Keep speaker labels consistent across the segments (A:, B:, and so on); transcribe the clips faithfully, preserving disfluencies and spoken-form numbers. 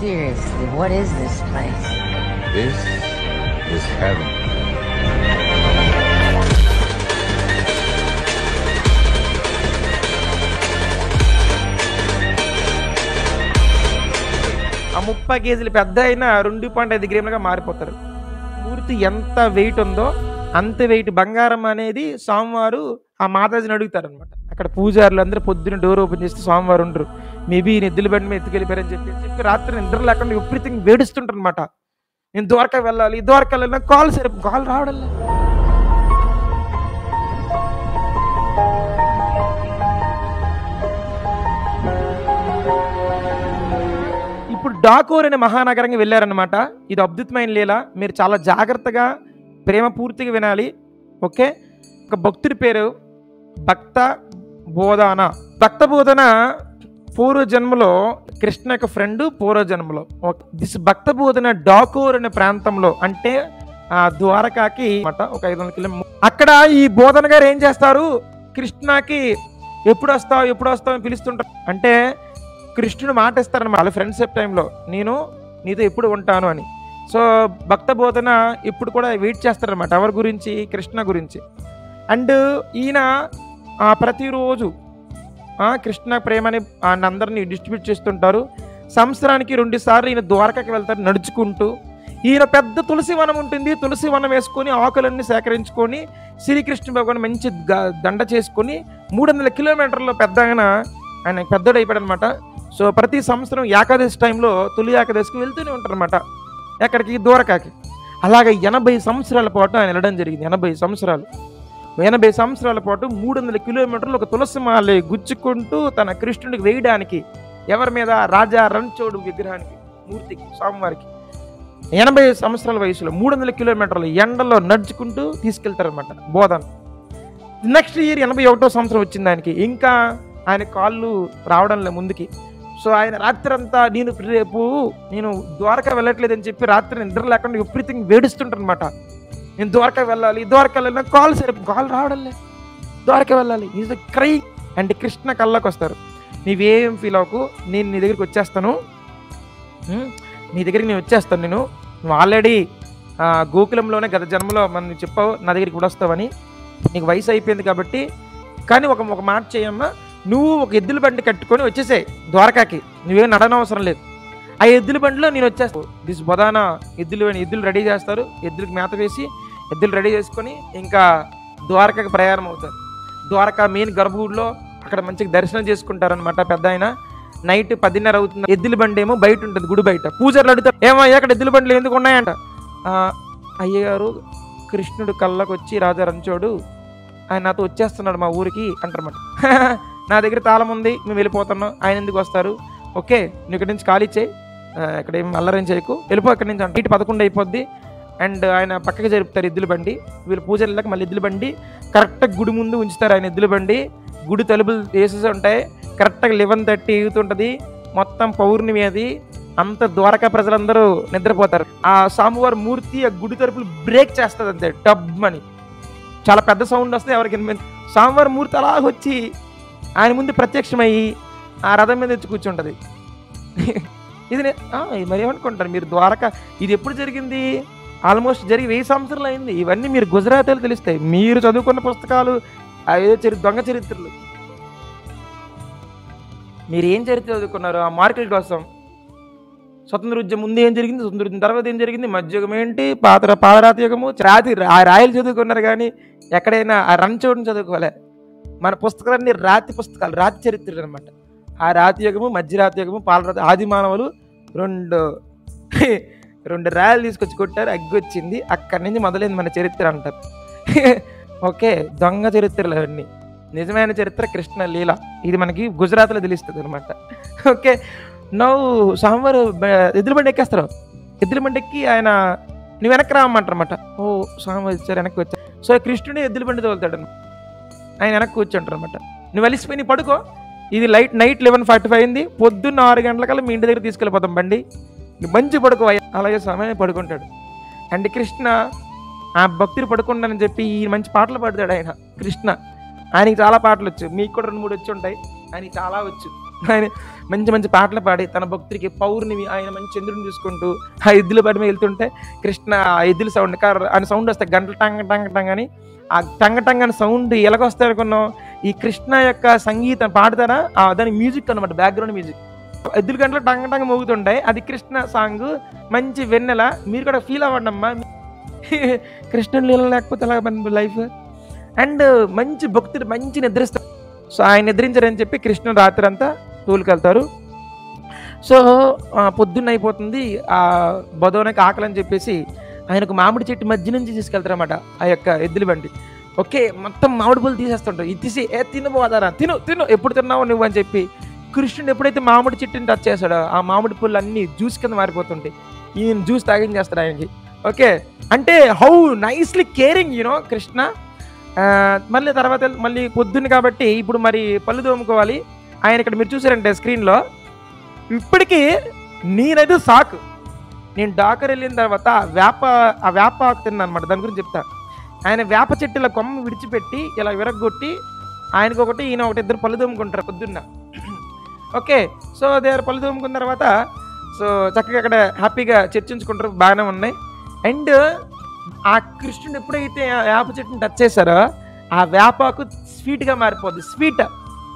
A: Seriously, what is this place?
B: This is heaven.
C: ఆ ముప్పై కేజీలు పెద్ద అయినా రెండు పాయింట్ ఐదు గ్రాములుగా మారిపోతారు. మూర్తి ఎంత వెయిట్ ఉందో అంత వెయిట్ బంగారం అనేది స్వామివారు ఆ మాతాజీని అడుగుతారనమాట. అక్కడ పూజారులు అందరూ పొద్దున్న డోర్ ఓపెన్ చేస్తే స్వామివారు ఉండరు. మేబీ నిద్దుల బండి మీద ఎత్తుకెళ్ళిపోయారని చెప్పి చెప్పి రాత్రి నిద్ర లేకుండా విపరీతంగా వేడిస్తుంటారు అనమాట. నేను ద్వారకా వెళ్ళాలి ద్వారకా వెళ్ళాలి నాకు కాల్ సరే కాల్ రావడం. ఇప్పుడు డాకోర్ అనే మహానగరంగా వెళ్ళారనమాట. ఇది అద్భుతమైన లీల, మీరు చాలా జాగ్రత్తగా ప్రేమ పూర్తిగా వినాలి. ఓకే, ఒక భక్తుడి పేరు భక్త బోధన. భక్త బోధన పూర్వ జన్మలో కృష్ణ యొక్క ఫ్రెండ్ పూర్వ జన్మలో. దిస్ భక్త బోధన డాకోర్ అనే ప్రాంతంలో అంటే ఆ ద్వారకాకి ఒక ఐదు వందల కిలోమీటర్. అక్కడ ఈ బోధన గారు ఏం చేస్తారు, కృష్ణకి ఎప్పుడు వస్తావు ఎప్పుడు వస్తావు అని పిలుస్తుంటారు. అంటే కృష్ణుడు మాట ఇస్తారన్నమాట వాళ్ళ ఫ్రెండ్షిప్ టైంలో, నేను నీతో ఎప్పుడు ఉంటాను అని. సో భక్త బోధన ఇప్పుడు కూడా వెయిట్ చేస్తారనమాట ఎవరి గురించి, కృష్ణ గురించి. అండ్ ఈయన ప్రతిరోజు కృష్ణ ప్రేమని అందరినీ డిస్ట్రిబ్యూట్ చేస్తుంటారు. సంవత్సరానికి రెండు సార్లు ఈయన ద్వారకాకి వెళ్తారు నడుచుకుంటూ. ఈయన పెద్ద తులసి వనం ఉంటుంది, తులసి వనం వేసుకొని ఆకులన్నీ సేకరించుకొని శ్రీకృష్ణ భగవాన్ మంచి దండ చేసుకొని మూడు వందల కిలోమీటర్లో పెద్దగా ఆయన పెద్దడు అయిపోయాడు అనమాట. సో ప్రతి సంవత్సరం ఏకాదశి టైంలో తొలి ఏకాదశికి వెళ్తూనే ఉంటారు అనమాట ఎక్కడికి, ద్వారకాకి. అలాగే ఎనభై సంవత్సరాల పాటు ఆయన వెళ్ళడం జరిగింది. ఎనభై సంవత్సరాలు ఎనభై సంవత్సరాల పాటు మూడు వందల కిలోమీటర్లు ఒక తులసి మాల గుచ్చుకుంటూ తన కృష్ణుడికి వేయడానికి, ఎవరి మీద, రాజా రణచోడు విగ్రహానికి, మూర్తికి, స్వామివారికి ఎనభై సంవత్సరాల వయసులో మూడు వందల కిలోమీటర్లు ఎండలో నడుచుకుంటూ తీసుకెళ్తారనమాట బోధన. నెక్స్ట్ ఇయర్ ఎనభై ఒకటో సంవత్సరం వచ్చింది ఆయనకి. ఇంకా ఆయన కాళ్ళు రావడం లే ముందుకి. సో ఆయన రాత్రి అంతా నేను రేపు నేను ద్వారకా వెళ్ళట్లేదని చెప్పి రాత్రి నిద్ర లేకుండా విపరీతంగా వేడిస్తుంటారనమాట. నేను ద్వారకా వెళ్ళాలి ద్వారకా వెళ్ళాలి నాకు కాల్ సరే కాల్ రావడం లే ద్వారకా వెళ్ళాలి ఈజ్ క్రై. అంటే కృష్ణ కళ్ళకి వస్తారు, నీవేం ఫీల్ అవ్వకు, నేను నీ దగ్గరికి వచ్చేస్తాను, నీ దగ్గరికి నేను వచ్చేస్తాను, నేను నువ్వు ఆల్రెడీ గోకులంలోనే గత జన్మలో మనం చెప్పావు నా దగ్గరికి కూడా వస్తావని, నీకు వయసు అయిపోయింది కాబట్టి. కానీ ఒక ఒక మాట చేయమ్మా, నువ్వు ఒక ఎద్దుల బండి కట్టుకొని వచ్చేసాయి ద్వారకాకి, నువ్వేం నడనవసరం లేదు. ఆ ఎద్దుల బండిలో నేను వచ్చేస్తాను. దిస్ బొదాన ఎద్దులు ఎద్దులు రెడీ చేస్తారు, ఎద్దులకు మేత వేసి ఎద్దులు రెడీ చేసుకొని ఇంకా ద్వారకాకి ప్రయాణం అవుతారు. ద్వారకా మెయిన్ గర్భగుడిలో అక్కడ మంచిగా దర్శనం చేసుకుంటారనమాట. పెద్ద ఆయన నైట్ పదిన్నర అవుతుంది. ఎద్దుల బండి ఏమో బయట ఉంటుంది, గుడి బయట. పూజారులు అడుగుతారు, ఏమయ్యా అక్కడ ఎద్దుల బండ్లు ఎందుకు ఉన్నాయంట. అయ్యగారు కృష్ణుడు కళ్ళకు వచ్చి రాజా రంచోడు ఆయన నాతో వచ్చేస్తున్నాడు మా ఊరికి అంటారన్నమాట. నా దగ్గర తాళం ఉంది, మేము వెళ్ళిపోతున్నాం, ఆయన ఎందుకు వస్తారు, ఓకే నువ్వు ఇక్కడి నుంచి ఖాళీ చేయి, ఇక్కడ ఏం అల్లరేం చేయకు, వెళ్ళిపో ఇక్కడి నుంచి అంటే. ఇటు పదకొండు అయిపోద్ది. అండ్ ఆయన పక్కకి జరుపుతారు ఎద్దుల బండి. వీళ్ళు పూజలు వెళ్ళాక మళ్ళీ ఎద్దుల బండి కరెక్ట్గా గుడి ముందు ఉంచుతారు. ఆయన ఎద్దుల బండి గుడి తలుపులు వేసేసి ఉంటాయి. కరెక్ట్గా లెవెన్ థర్టీ అవుతుంటుంది. మొత్తం పౌర్ణమి అది. అంత ద్వారకా ప్రజలందరూ నిద్రపోతారు. ఆ స్వామివారి మూర్తి ఆ గుడి తలుపులు బ్రేక్ చేస్తుంది అంతే, డబ్ అని చాలా పెద్ద సౌండ్ వస్తుంది. ఎవరికి స్వామివారి మూర్తి అలా వచ్చి ఆయన ముందు ప్రత్యక్షమయ్యి ఆ రథం మీద వచ్చి కూర్చుంటుంది. ఇది మరి ఏమనుకుంటారు మీరు, ద్వారకా ఇది ఎప్పుడు జరిగింది, ఆల్మోస్ట్ జరిగి వెయ్యి సంవత్సరాలు అయింది. ఇవన్నీ మీరు గుజరాతీలో తెలుస్తాయి, మీరు చదువుకున్న పుస్తకాలు ఏదో చరి దొంగ చరిత్రలు. మీరు ఏం చరిత్ర చదువుకున్నారు ఆ మార్కుల కోసం? స్వతంత్ర ఉద్యమం ముందు ఏం జరిగింది, స్వతంత్ర ఉద్యమం తర్వాత ఏం జరిగింది, మధ్యయుగం ఏంటి, పాత పాదరాతి యుగము, రాతి ఆ రాయలు చదువుకున్నారు కానీ ఎక్కడైనా ఆ రణచోడుని చదువుకోలే. మన పుస్తకాలన్నీ రాతి పుస్తకాలు, రాతి చరిత్రలు అనమాట. ఆ రాతి యుగము, మధ్యరాతి యుగము, పాలరాతి, ఆది మానవులు రెండు రెండు రాయలు తీసుకొచ్చి కొట్టారు, అగ్గి వచ్చింది, అక్కడి నుంచి మొదలైంది మన చరిత్ర అంటారు. ఓకే, దొంగ చరిత్రలు అవన్నీ. నిజమైన చరిత్ర కృష్ణ లీల, ఇది మనకి గుజరాత్లో తెలుస్తుంది అనమాట. ఓకే, నవ్వు స్వామివారు ఎద్దుల బండి ఎక్కేస్తారు. ఎద్దుల బండి ఎక్కి ఆయన నువ్వు వెనక్కి రామంటారనమాట. ఓ స్వామివారు వచ్చారు, వెనక్కి వచ్చారు. సో కృష్ణుడే ఎద్దుల బండి తోలుతాడు అనమాట. ఆయన వెనక్కి కూర్చుంటారు అనమాట. నువ్వు అలిసిపోయి నీ పడుకో, ఇది light night eleven forty five అయింది, పొద్దున్న ఆరు గంటలకల్లా మీ ఇంటి దగ్గర తీసుకెళ్ళిపోతాం బండి, మంచి పడుకో. అలాగే సమయం పడుకుంటాడు. అండ్ కృష్ణ ఆ భక్తులు పడుకుంటానని చెప్పి ఈ మంచి పాటలు పాడతాడు ఆయన కృష్ణ. ఆయనకి చాలా పాటలు వచ్చు, మీకు కూడా రెండు మూడు వచ్చి ఉంటాయి, ఆయనకి చాలా వచ్చు. ఆయన మంచి మంచి పాటలు పాడి తన భక్తుడికి పౌర్ణమి ఆయన మంచి చంద్రుని చూసుకుంటూ ఆ ఎద్దుల బండి మీద వెళ్తుంటే కృష్ణ ఆ ఎద్దుల సౌండ్ కార్ అని సౌండ్ వస్తాయి గంటలు టంగ టంగ టంగ అని ఆ టంగ టంగ అని సౌండ్ ఎలాగొస్తాయి అనుకున్నాం ఈ కృష్ణ యొక్క సంగీతం పాడతారా దాని మ్యూజిక్ అనమాట బ్యాక్గ్రౌండ్ మ్యూజిక్ ఎద్దుల గంటలు టంగ టంగ మోగుతుంటాయి అది కృష్ణ సాంగ్ మంచి వెన్నెల మీరు కూడా ఫీల్ అవ్వండి అమ్మా కృష్ణుడు లీల లేకపోతే ఎలా లైఫ్ అండ్ మంచి భక్తుడు మంచి నిద్రిస్తారు సో ఆయన నిద్రించారని చెప్పి కృష్ణుడు రాత్రి అంతా తోలుకెళ్తారు సో పొద్దున్న అయిపోతుంది ఆ బదోనకి ఆకలి అని చెప్పేసి ఆయనకు మామిడి చెట్టు మధ్య నుంచి తీసుకెళ్తారు అన్నమాట ఆ యొక్క ఎద్దుల బండి ఓకే మొత్తం మామిడి పూలు తీసేస్తుంటారు ఇది తీసి ఏ తిను పోదారా తిను తిను ఎప్పుడు తిన్నావు నువ్వు అని చెప్పి కృష్ణుడు ఎప్పుడైతే మామిడి చెట్టుని టచ్ చేశాడో ఆ మామిడి పూలు అన్ని జ్యూస్ కింద మారిపోతుంటాయి ఈయన జ్యూస్ తాగించేస్తాడు ఆయనకి ఓకే అంటే how nicely caring you know Krishna మళ్ళీ తర్వాత మళ్ళీ పొద్దున్న కాబట్టి ఇప్పుడు మరి పళ్ళు తోముకోవాలి ఆయన ఇక్కడ మీరు చూసారంటే స్క్రీన్లో ఇప్పటికీ నేనైతే సాకు నేను డాకర్ వెళ్ళిన తర్వాత వేప ఆ వేప ఆకు తిన్నాను అనమాట దాని గురించి చెప్తా ఆయన వేప చెట్టుల కొమ్మ విడిచిపెట్టి ఇలా విరగొట్టి ఆయనకు ఒకటి ఈయన ఒకటి ఇద్దరు పళ్ళు తోముకుంటారు పొద్దున్న ఓకే సో దగ్గర పళ్ళు తోముకున్న తర్వాత సో చక్కగా అక్కడ హ్యాపీగా చర్చించుకుంటారు బాగానే ఉన్నాయి అండ్ ఆ కృష్ణుడు ఎప్పుడైతే ఆ వేప చెట్టుని టచ్ చేశారో ఆ వేపాకు స్వీట్గా మారిపోద్ది స్వీట్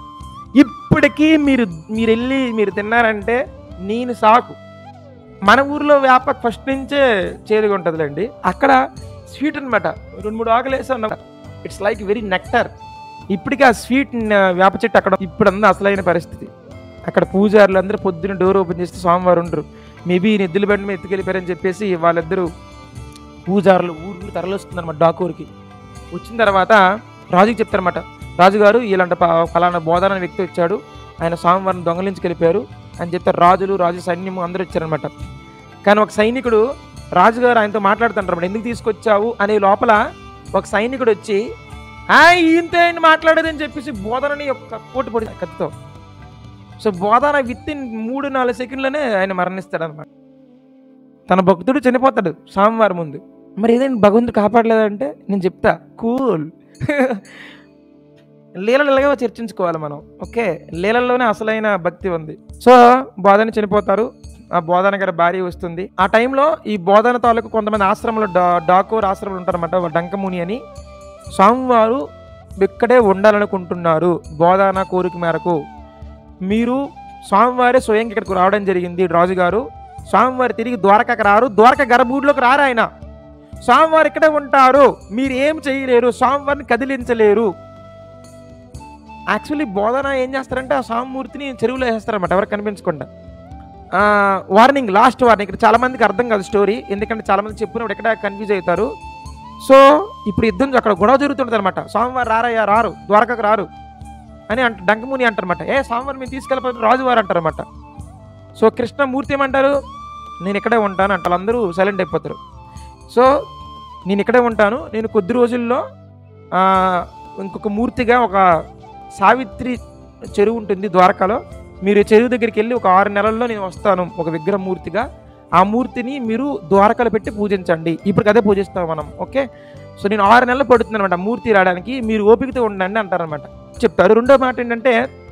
C: ఇప్పటికీ మీరు మీరు వెళ్ళి మీరు తిన్నారంటే నేను సాకు మన ఊర్లో వేపాకు ఫస్ట్ నుంచే చేదుగా ఉంటుందిలేండి అక్కడ స్వీట్ అనమాట రెండు మూడు ఆకులు వేసా ఇట్స్ లైక్ వెరీ నెక్టర్ ఇప్పటికీ ఆ స్వీట్ వేప చెట్టు అక్కడ ఇప్పుడు అంతా అసలైన పరిస్థితి అక్కడ పూజారులు అందరూ పొద్దున్న డోర్ ఓపెన్ చేస్తే స్వామివారు ఉండరు మేబీ ఎద్దుల బండి మీద ఎత్తుకెళ్ళిపోయారని చెప్పేసి వాళ్ళిద్దరూ పూజారులు ఊరు తరలిస్తుంది అనమాట డాకూర్కి వచ్చిన తర్వాత రాజుకి చెప్తారన్నమాట రాజుగారు ఇలాంటి ఫలానా బోధన వ్యక్తి వచ్చాడు ఆయన స్వామివారిని దొంగలించుకెళ్ళిపోయారు అని చెప్తారు రాజులు రాజు సైన్యము అందరూ వచ్చారనమాట కానీ ఒక సైనికుడు రాజుగారు ఆయనతో మాట్లాడుతుంటారు ఎందుకు తీసుకొచ్చావు అనే లోపల ఒక సైనికుడు వచ్చి ఆ ఈయంతో ఏంటి మాట్లాడేదని చెప్పేసి బోధనని ఒక కోటి పొడి కత్తితో సో బోధన విత్ ఇన్ మూడు నాలుగు సెకండ్లోనే ఆయన మరణిస్తాడు అనమాట తన భక్తుడు చనిపోతాడు స్వామివారి ముందు మరి ఏదైనా భగవంతుడు కాపాడలేదంటే నేను చెప్తా కూల్ లీలలుగా చర్చించుకోవాలి మనం ఓకే లీలల్లోనే అసలైన భక్తి ఉంది సో బోధన చనిపోతారు ఆ బోధన గారి భార్య వస్తుంది ఆ టైంలో ఈ బోధన తాలూకు కొంతమంది ఆశ్రమంలో డా డాకోర్ ఆశ్రమంలో ఉంటారన్నమాట డంకముని అని స్వామివారు ఇక్కడే ఉండాలనుకుంటున్నారు బోధన కోరిక మేరకు మీరు స్వామివారే స్వయంగా ఇక్కడికి రావడం జరిగింది రాజుగారు స్వామివారు తిరిగి ద్వారకకు రారు ద్వారక గర్భూడిలోకి రారు ఆయన స్వామివారు ఇక్కడే ఉంటారు మీరు ఏం చేయలేరు స్వామివారిని కదిలించలేరు యాక్చువల్లీ బోధన ఏం చేస్తారంటే ఆ స్వామిమూర్తిని చెరువులో వేస్తారన్నమాట ఎవరికి కనిపించకుండా వార్నింగ్ లాస్ట్ వార్నింగ్ ఇక్కడ చాలా మందికి అర్థం కాదు స్టోరీ ఎందుకంటే చాలా మంది చెప్పినప్పుడు ఎక్కడ కన్ఫ్యూజ్ అవుతారు సో ఇప్పుడు యుద్ధం అక్కడ గొడవ జరుగుతుంటుంది అనమాట స్వామివారు రారయ్యా రారు ద్వారకకు రారు అని అంట డంకముని అంటారన్నమాట ఏ స్వామివారు మేము తీసుకెళ్ళిపోతే రాజువారు అంటారన్నమాట సో కృష్ణమూర్తి ఏమంటారు నేను ఇక్కడే ఉంటాను అంటే వాళ్ళందరూ సైలెంట్ అయిపోతారు సో నేను ఇక్కడే ఉంటాను నేను కొద్ది రోజుల్లో ఇంకొక మూర్తిగా ఒక సావిత్రి చెరువు ఉంటుంది ద్వారకాలో మీరు చెరువు దగ్గరికి వెళ్ళి ఒక ఆరు నెలల్లో నేను వస్తాను ఒక విగ్రహ మూర్తిగా ఆ మూర్తిని మీరు ద్వారకాలో పెట్టి పూజించండి ఇప్పుడు అదే పూజిస్తాం మనం ఓకే సో నేను ఆరు నెలలు పడుతుంది అనమాట మూర్తి రావడానికి మీరు ఓపికతో ఉండండి అంటారనమాట చెప్తారు రెండో మాట ఏంటంటే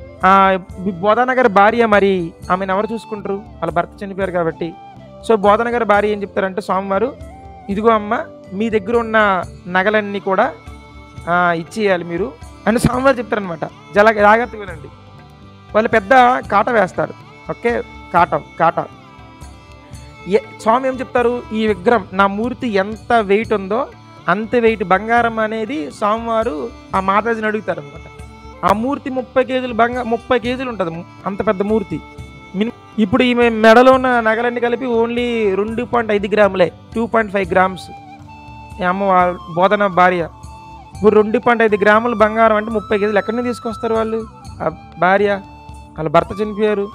C: బోధన గారి భార్య మరి ఆమెను ఎవరు చూసుకుంటారు వాళ్ళ భర్త చనిపోయారు కాబట్టి సో బోధన గారి భార్య ఏం చెప్తారంటే స్వామివారు ఇదిగో అమ్మ మీ దగ్గర ఉన్న నగలన్నీ కూడా ఇచ్చేయాలి మీరు అని స్వామివారు చెప్తారనమాట జల జాగ్రత్తగా వినండి వాళ్ళు పెద్ద కాట వేస్తారు ఓకే కాట కాట స్వామి ఏం చెప్తారు ఈ విగ్రహం నా మూర్తి ఎంత వెయిట్ ఉందో అంత వెయిట్ బంగారం అనేది స్వామివారు ఆ మాతాజీని అడుగుతారు అనమాట ఆ మూర్తి ముప్పై కేజీలు బంగా ముప్పై కేజీలు ఉంటుంది అంత పెద్ద మూర్తి ఇప్పుడు ఈమె మెడలో ఉన్న నగలన్నీ కలిపి ఓన్లీ రెండు పాయింట్ ఐదు గ్రాములే టూ పాయింట్ ఫైవ్ గ్రామ్స్ అమ్మ బోధన భార్య ఇప్పుడు రెండు పాయింట్ ఐదు గ్రాములు బంగారం అంటే ముప్పై కేజీలు ఎక్కడి నుంచి తీసుకొస్తారు వాళ్ళు ఆ భార్య వాళ్ళ భర్త చనిపోయారు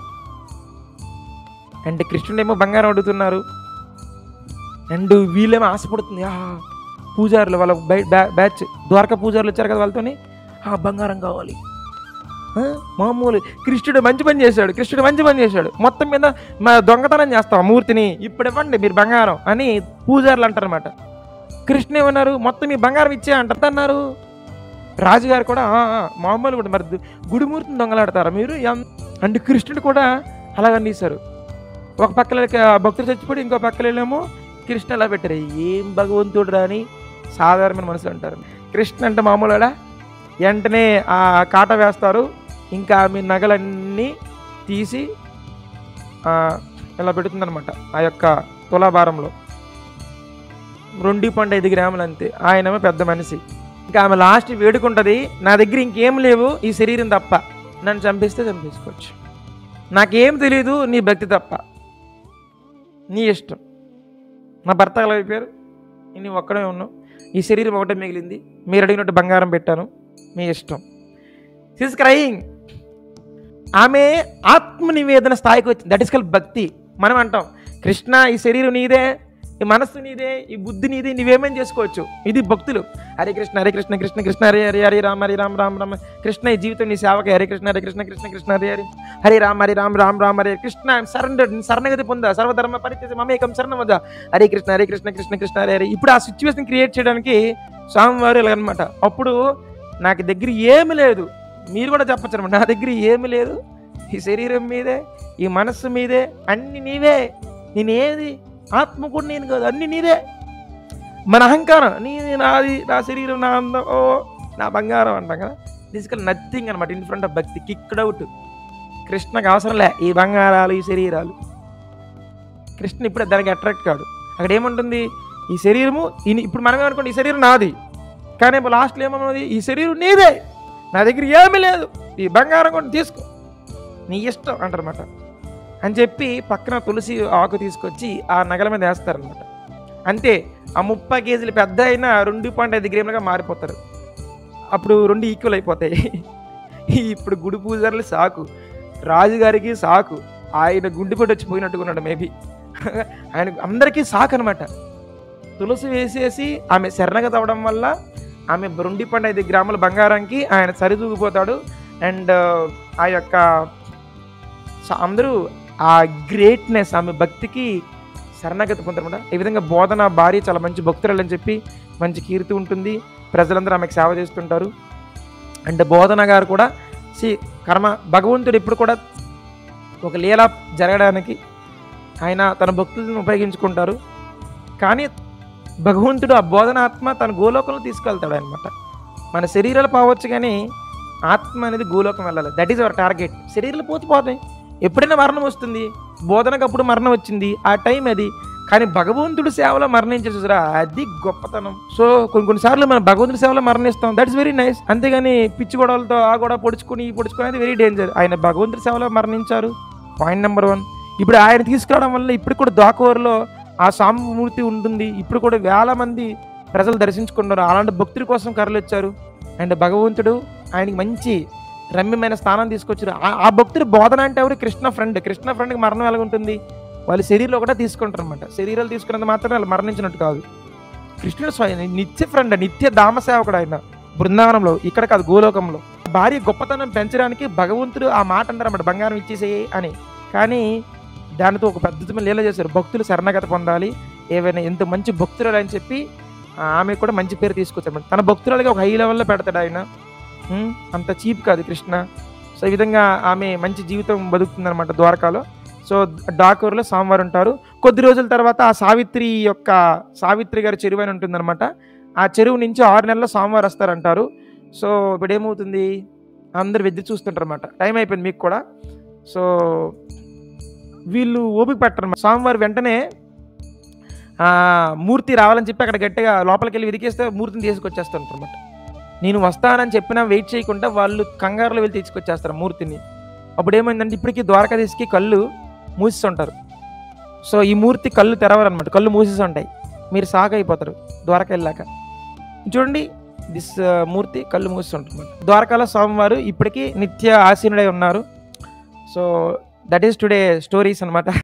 C: అంటే కృష్ణుడేమో బంగారం అడుగుతున్నారు అండ్ వీళ్ళేమో ఆశపడుతుంది ఆ పూజారులు వాళ్ళ బ్యాచ్ ద్వారకా పూజారులు వచ్చారు కదా వాళ్ళతోని ఆ బంగారం కావాలి మామూలు కృష్ణుడు మంచి పని చేశాడు కృష్ణుడు మంచి పని చేశాడు మొత్తం మీద మా దొంగతనం చేస్తాం మూర్తిని ఇప్పుడు ఇవ్వండి మీరు బంగారం అని పూజారులు అంటారనమాట కృష్ణ ఏమన్నారు మొత్తం మీ బంగారం ఇచ్చే అంటారు అన్నారు రాజుగారు కూడా మామూలు కూడా మరి గుడిమూర్తిని దొంగలాడతారా మీరు అంటే కృష్ణుడు కూడా అలాగని తీశారు. ఒక పక్కన భక్తులు చచ్చిపోయి ఇంకో పక్కలేమో కృష్ణ ఎలా పెట్టారు. ఏం భగవంతుడు రాని సాధారణమైన మనుషులు అంటారు. కృష్ణ అంటే మామూలుగా వెంటనే ఆ కాట వేస్తారు. ఇంకా మీ నగలన్నీ తీసి ఇలా పెడుతుందనమాట ఆ యొక్క తులాభారంలో. రెండు పాయింట్ ఐదు గ్రాములు అంతే. ఆయనేమో పెద్ద మనిషి. ఇంకా ఆమె లాస్ట్ వేడుకుంటుంది, నా దగ్గర ఇంకేం లేవు ఈ శరీరం తప్ప, నన్ను చంపిస్తే చంపేసుకోవచ్చు, నాకేం తెలియదు నీ భక్తి తప్ప, నీ ఇష్టం, నా భర్త అలా అయిపోయారు, నేను ఒక్కడే ఉన్నావు, ఈ శరీరం ఒకటే మిగిలింది, మీరు అడిగినట్టు బంగారం పెట్టాను, మీ ఇష్టం. She is crying. ఆమె ఆత్మ నివేదన స్థాయికి వచ్చింది. దట్ ఇస్ కాల్డ్ భక్తి. మనం అంటాం కృష్ణ ఈ శరీరం నీదే, ఈ మనస్సు నీదే, ఈ బుద్ధి నీదే, నువ్వేమేం చేసుకోవచ్చు. ఇది భక్తులు. హరే కృష్ణ హరే కృష్ణ కృష్ణ కృష్ణ హరే హరే హరే రామ హరే రామ రామ రామ కృష్ణ, ఈ జీవితం నీ సేవకే. హరే కృష్ణ హరే కృష్ణ కృష్ణ కృష్ణ హరే హరే హరే రామ హరే రామ రామ రామ హరే కృష్ణ. సరెండర్, శరణగతి పొందా, సర్వధర్మ పరిత్యజ మమేకం శరణమద. హరే కృష్ణ హరే కృష్ణ కృష్ణ కృష్ణ హరే హరే. ఇప్పుడు ఆ సిచ్యువేషన్ క్రియేట్ చేయడానికి స్వామివారు ఇలాగనమాట. అప్పుడు నాకు దగ్గర ఏమి లేదు, మీరు కూడా చెప్పచ్చు అనమాట, నా దగ్గర ఏమి లేదు, ఈ శరీరం మీదే, ఈ మనస్సు మీదే, అన్ని నీవే, నేనేది ఆత్మ కూడా నేను కాదు, అన్ని నీదే. మన అహంకారం నీది, నాది, నా శరీరం, నా అందం, ఓ నా బంగారం అంటాం కదా. దిస్ నథింగ్ అనమాట in front of bhakti. Kicked out. కృష్ణకు అవసరం లే ఈ బంగారాలు, ఈ శరీరాలు. కృష్ణ ఇప్పుడు దానికి అట్రాక్ట్ కాదు. అక్కడ ఏముంటుంది, ఈ శరీరము, ఇప్పుడు మనం ఏమనుకోండి ఈ శరీరం నాది, కానీ లాస్ట్లో ఏమన్నది, ఈ శరీరం నీదే, నా దగ్గర ఏమీ లేదు, ఈ బంగారం కూడా తీసుకో, నీ ఇష్టం అంటారన్నమాట. అని చెప్పి పక్కన తులసి ఆకు తీసుకొచ్చి ఆ నగల మీద వేస్తారనమాట. అంతే, ఆ ముప్పై కేజీలు పెద్ద అయినా రెండు పాయింట్ ఐదు గ్రాములుగా మారిపోతారు. అప్పుడు రెండు ఈక్వల్ అయిపోతాయి. ఇప్పుడు గుడి పూజారులు సాకు, రాజుగారికి సాకు, ఆయన గుండెపోటు వచ్చి పోయినట్టుకున్నాడు మేబీ. ఆయన అందరికీ సాకు అనమాట. తులసి వేసేసి ఆమె శరణగతి అవ్వడం వల్ల ఆమె రెండు పాయింట్ ఐదు గ్రాముల బంగారానికి ఆయన సరిదూగిపోతాడు. అండ్ ఆ యొక్క అందరూ ఆ గ్రేట్నెస్, ఆమె భక్తికి శరణాగతి పొందరమాట. ఈ విధంగా బోధన భార్య చాలా మంచి భక్తురాలు అని చెప్పి మంచి కీర్తి ఉంటుంది, ప్రజలందరూ ఆమెకు సేవ చేస్తుంటారు. అండ్ బోధన గారు కూడా సి కర్మ భగవంతుడు ఎప్పుడు కూడా ఒక లీల జరగడానికి ఆయన తన భక్తులను ఉపయోగించుకుంటారు. కానీ భగవంతుడు ఆ బోధనాత్మ తన గోలోకంలో తీసుకెళ్తాడు అనమాట. మన శరీరాలు పోవచ్చు కానీ ఆత్మ అనేది గోలోకం వెళ్ళాలి. That is our target. శరీరాలు పోతే పోతాయి, ఎప్పుడైనా మరణం వస్తుంది. బోధనకు అప్పుడు మరణం వచ్చింది, ఆ టైం అది. కానీ భగవంతుడి సేవలో మరణించే చూసారా, అది గొప్పతనం. సో కొన్ని కొన్నిసార్లు మనం భగవంతుడి సేవలో మరణిస్తాం, దట్ ఇస్ వెరీ నైస్. అంతేగాని పిచ్చి గొడవలతో ఆ గొడవ పొడుచుకుని ఈ పొడుచుకుని అది వెరీ డేంజర్. ఆయన భగవంతుడి సేవలో మరణించారు, పాయింట్ నెంబర్ వన్. ఇప్పుడు ఆయన తీసుకురావడం వల్ల ఇప్పుడు కూడా ద్వాకూరులో ఆ సాంబమూర్తి ఉంటుంది. ఇప్పుడు కూడా వేల మంది ప్రజలు దర్శించుకున్నారు. అలాంటి భక్తుల కోసం కర్రలు వచ్చారు. అండ్ భగవంతుడు ఆయనకి మంచి రమ్యమైన స్థానం తీసుకొచ్చారు. ఆ భక్తుడు బోధన అంటే ఎవరు, కృష్ణ ఫ్రెండ్. కృష్ణ ఫ్రెండ్కి మరణం ఎలా ఉంటుంది, వాళ్ళు శరీరంలో ఒకటే తీసుకుంటారు అనమాట. శరీరాలు తీసుకున్నంత మాత్రమే వాళ్ళు మరణించినట్టు కాదు. కృష్ణుడు స్వయం నిత్య ఫ్రెండ్, నిత్య దామ సేవకుడు ఆయన బృందావనంలో, ఇక్కడ కాదు గోలోకంలో. భార్య గొప్పతనం పెంచడానికి భగవంతుడు ఆ మాట అంటారు అన్నమాట, బంగారం ఇచ్చేసేయి అని. కానీ దానితో ఒక పద్ధతి లీల చేశారు, భక్తులు శరణాగతి పొందాలి, ఏవైనా ఎంత మంచి భక్తురాలు అని చెప్పి ఆమె కూడా మంచి పేరు తీసుకొచ్చారు. తన భక్తురాలుగా ఒక హై లెవెల్లో పెడతాడు ఆయన, అంత చీప్ కాదు కృష్ణ. సో ఈ విధంగా ఆమె మంచి జీవితం బతుకుతుందన్నమాట ద్వారకాలో. సో డాకూరులో స్వామివారు ఉంటారు. కొద్ది రోజుల తర్వాత ఆ సావిత్రి యొక్క సావిత్రి గారి చెరువు అని ఉంటుందన్నమాట. ఆ చెరువు నుంచి ఆరు నెలల్లో స్వామివారు వస్తారంటారు. సో ఇప్పుడు ఏమవుతుంది, అందరు వెద్ది చూస్తుంటారు అనమాట. టైం అయిపోయింది మీకు కూడా. సో వీళ్ళు ఓపిక పెట్టరు. స్వామివారు వెంటనే మూర్తి రావాలని చెప్పి అక్కడ గట్టిగా లోపలికి వెళ్ళి వెతికేస్తే మూర్తిని తీసుకొచ్చేస్తుంటారు అనమాట. నేను వస్తానని చెప్పినా వెయిట్ చేయకుండా వాళ్ళు కంగారులో వెళ్ళి తీసుకొచ్చేస్తారు మూర్తిని. అప్పుడు ఏమైందంటే ఇప్పటికీ ద్వారకాధీశకి కళ్ళు మూసిస్తుంటారు. సో ఈ మూర్తి కళ్ళు తెరవరనమాట, కళ్ళు మూసేసి ఉంటాయి. మీరు సాగ అయిపోతారు ద్వారకా వెళ్ళాక. చూడండి, దిస్ మూర్తి కళ్ళు మూసిస్తుంటారు. ద్వారకాలో స్వామివారు ఇప్పటికీ నిత్య ఆసీనుడై ఉన్నారు. So that is today stories అనమాట.